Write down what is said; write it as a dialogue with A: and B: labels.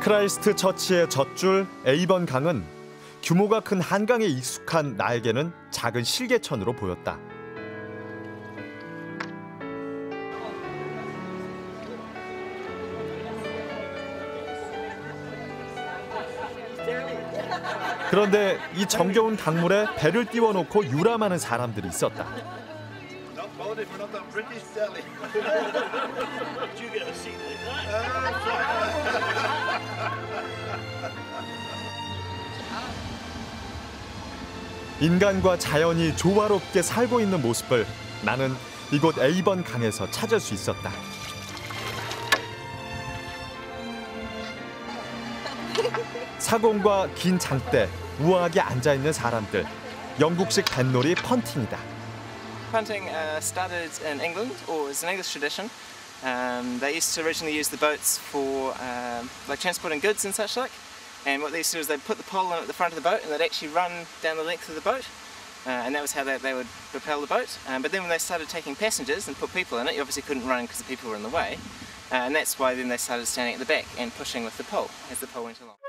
A: 크라이스트 처치의 젖줄 에이번 강은 규모가 큰 한강에 익숙한 나에게는 작은 실개천으로 보였다. 그런데 이 정겨운 강물에 배를 띄워놓고 유람하는 사람들이 있었다. 인간과 자연이 조화롭게 살고 있는 모습을 나는 이곳 에이번 강에서 찾을 수 있었다. 사공과 긴 장대, 우아하게 앉아있는 사람들. 영국식 뱃놀이 펀팅이다.
B: Punting started in England, or is an English tradition. They used to originally use the boats for like transporting goods and such like. And what they used to do is they'd put the pole in at the front of the boat and they'd actually run down the length of the boat. And that was how they would propel the boat. But then when they started taking passengers and put people in it, you obviously couldn't run because the people were in the way. And that's why then they started standing at the back and pushing with the pole as the pole went along.